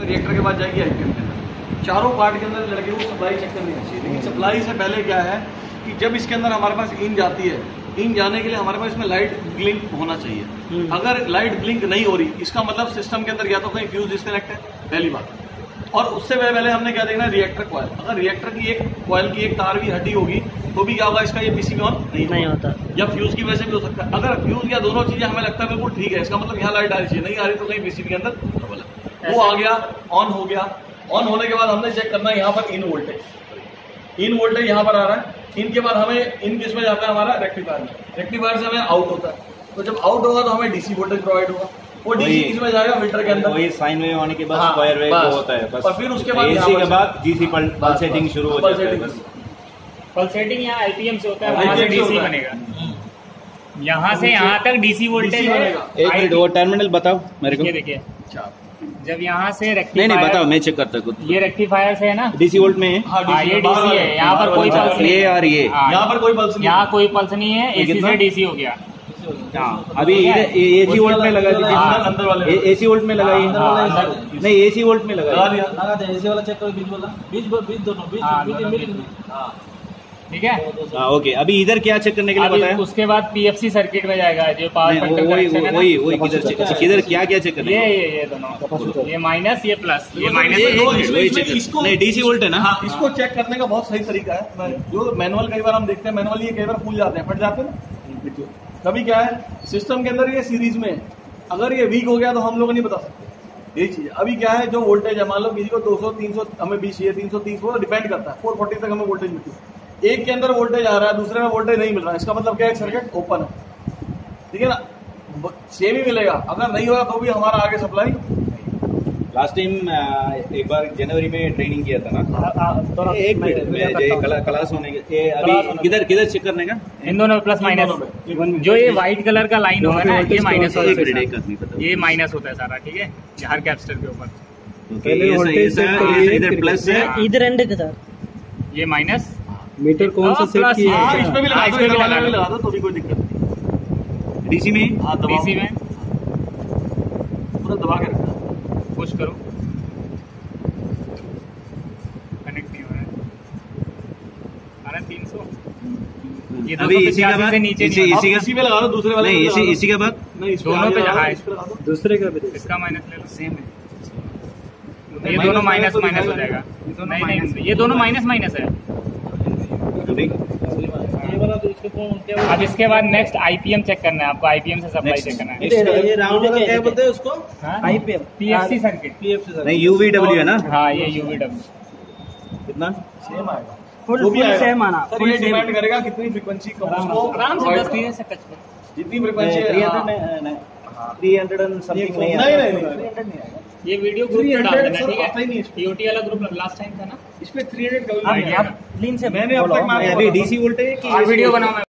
Reactor के बाद जाएगी आईपीएम के अंदर। चारों पार्ट के अंदर लड़के को सप्लाई चेक करनी चाहिए। लेकिन सप्लाई से पहले क्या है कि जब इसके अंदर हमारे पास इन जाती है, इन जाने के लिए हमारे पास इसमें लाइट ब्लिंक होना चाहिए। अगर लाइट ब्लिंक नहीं हो रही, इसका मतलब सिस्टम के अंदर या तो कहीं फ्यूज डिस्कनेक्ट है, पहली बात। और उससे पहले हमने क्या देखना है, रिएक्टर कॉइल। अगर रिएक्टर की एक कॉइल की एक तार भी हटी होगी तो भी क्या होगा, इसका ये पीसीबी ऑन नहीं होता, या फ्यूज की वजह से भी हो सकता है। अगर फ्यूज या दोनों चीजें हमें लगता है बिल्कुल ठीक है, इसका मतलब यहाँ लाइट आ रही चाहिए, नहीं आ रही तो कहीं पीसीबी के अंदर ट्रबल है। वो आ गया, ऑन हो गया। ऑन होने के बाद हमने चेक करना है यहाँ पर इन वोल्टेज। इन वोल्टेज यहाँ पर आ रहा है। इनके बाद हमें इन किस में जाता है, हमारा रेक्टिफायर में। रेक्टिफायर से हमें आउट होता है। तो जब आउट होगा तो हमें डीसी वोल्टेज प्रोवाइड होगा। वो डीसी किसमें जाएगा, मीटर के अंदर। वही साइन वेव आने के बाद स्क्वायर वेव होता है बस। और फिर उसके बाद एसी के बाद डीसी पल्सेटिंग शुरू हो जाता है। पल्सेटिंग यहाँ आईपीएम से होता है, वहाँ से डीसी बनेगा। यहाँ से यहाँ तक डीसी वोल्टेज है। एक मिनट, वो टर्मिनल बताओ मेरे को। देखिए जब यहाँ से नहीं बताओ, मैं चेक करता हूँ। ये रेक्टिफायर से है ना, डीसी वोल्ट में है। हाँ ये डीसी है। यहाँ पर कोई पल्स नहीं, ये और ये यहाँ पर कोई पल्स नहीं, यहाँ कोई पल्स नहीं है। एसी से डीसी हो गया। हाँ अभी एसी वोल्ट में लगा दीजिए, अंदर वाले एसी वोल्ट में लगाइए। नहीं एसी वोल्ट में लगाइए, एसी वाला चेक करो, बीच वाला, बीच दोनों बीच। ठीक है। हाँ ओके। अभी इधर क्या चेक करने के लिए बताया? उसके बाद पीएफसी सर्किट में जाएगा, जो पावर फैक्टर कनेक्शन है ना। वही किधर क्या क्या चेक करना है? ये दोनों, ये माइनस, ये प्लस, ये माइनस। नहीं डीसी वोल्ट है ना। हाँ, इसको चेक करने का बहुत सही तरीका है। जो मैनुअल कई बार हम देखते हैं, मैनुअल ये कई बार फूल जाते हैं, फट जाते हैं ना। कभी क्या है, सिस्टम के अंदर ये सीरीज में है, अगर ये वीक हो गया तो हम लोग नहीं बता सकते। यही चीज अभी क्या है, जो वोल्टेज है, मान लो किसी को 200 300 हमें 20 चाहिए, 330 वो डिपेंड करता है। 440 तक हमें वोल्टेज मिलती है। एक के अंदर वोल्टेज आ रहा है, दूसरे में वोल्टेज नहीं मिल रहा है, इसका मतलब क्या है, सर्किट ओपन है। ठीक है ना, सेम ही मिलेगा। अगर नहीं होगा तो भी हमारा आगे सप्लाई। लास्ट टाइम एक बार जनवरी में ट्रेनिंग किया था ना। एक मिनट, क्लास होने के अभी किधर चेक करने का? इन दोनों प्लस माइनस। जो ये व्हाइट कलर का लाइन होगा ना, ये माइनस होता है, ये माइनस होता है सारा। ठीक है, हर कैपेसिटर के ऊपर इधर प्लस है, इधर एंड के साथ ये माइनस। मीटर कौन सा सेट किया है? इसमें भी लगा दो तो भी कोई दिक्कत नहीं। डीसी में, डीसी में पूरा दबा के रखना, पुश करो, कनेक्ट नहीं हो रहा है। 300 ये अभी इसी के बाद नीचे इसी पे लगा दो, दूसरे वाले नहीं इसी के बाद दोनों पे लगा है। दूसरे का भी इसका माइनस ले लो, सेम है। ये दोनों माइनस हो जाएगा। नहीं, ये दोनों माइनस है। अब इसके बाद नेक्स्ट आईपीएम चेक करना है आपको। आईपीएम से सप्लाई चेक करना है। ये राउंड में क्या बोलते हैं उसको? IPM, PFC circuit. नहीं यूवीडब्ल्यू है ना। हाँ ये यूवीडब्ल्यू। कितना सेम आएगा, फुल सेम आना। सर ये डिपेंड करेगा कितनी फ्रीक्वेंसी को आराम से 10 धीरे से टच कर, जितनी फ्रीक्वेंसी 300 and something नहीं नहीं ये वीडियो ग्रुप में डाल देना। ठीक है, पीओटी वाला ग्रुप लास्ट टाइम था ना, इस पे 300 आप लीन से मैंने अब तक अभी डीसी वोल्टेज की वीडियो बनाओ।